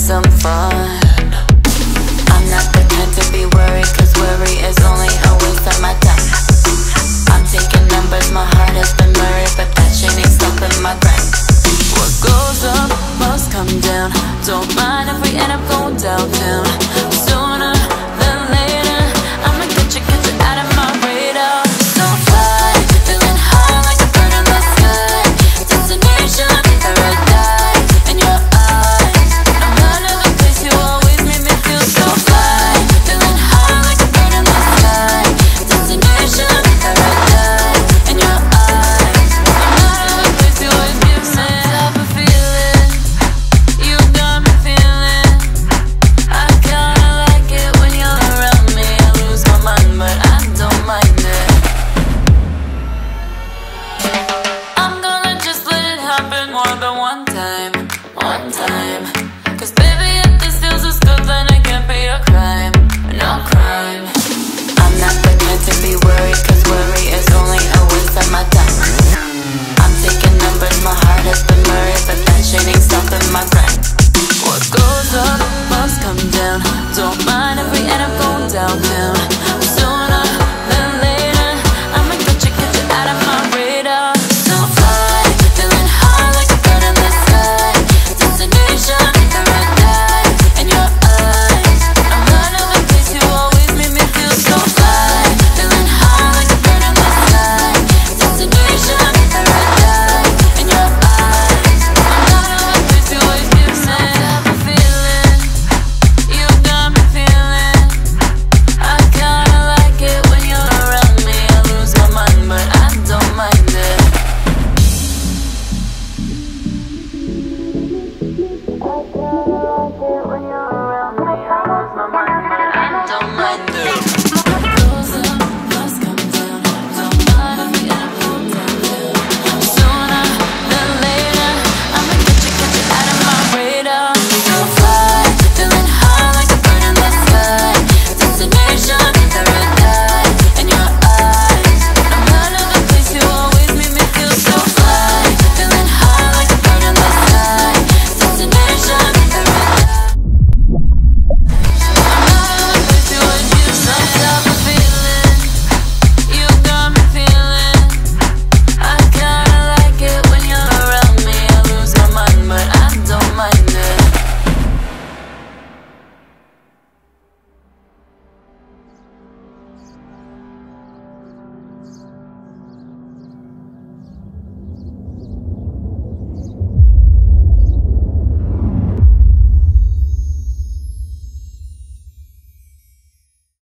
some fun. I'm not the kind to be worried, cause worry is only a waste of my time. I'm taking numbers, my heart has been murdered, but that shit ain't stopping my grind. What goes up must come down. Don't mind if we end up going downtown. Sooner than later, I'ma get you out of my radar. So fly, feeling high like a bird in the sky. Destination, paradise, in your eyes. No matter the place, you always make me feel so fly. Feeling high like a bird in the sky. Destination, paradise, in your eyes. No matter the place, you always give me some type of feeling. You got me feeling. I kinda like it when you're around me. I lose my mind, but I don't mind it. I'm gonna just let it happen more than one time. One time. Cause baby, if this feels as good, then it can't be a crime. No crime. I'm not the kind to be worried, cause worry is only a waste of my time. I'm taking numbers, my heart has been murdered, but that shit ain't stopping my grind. What goes up must come down. Don't mind if we end up going downtown.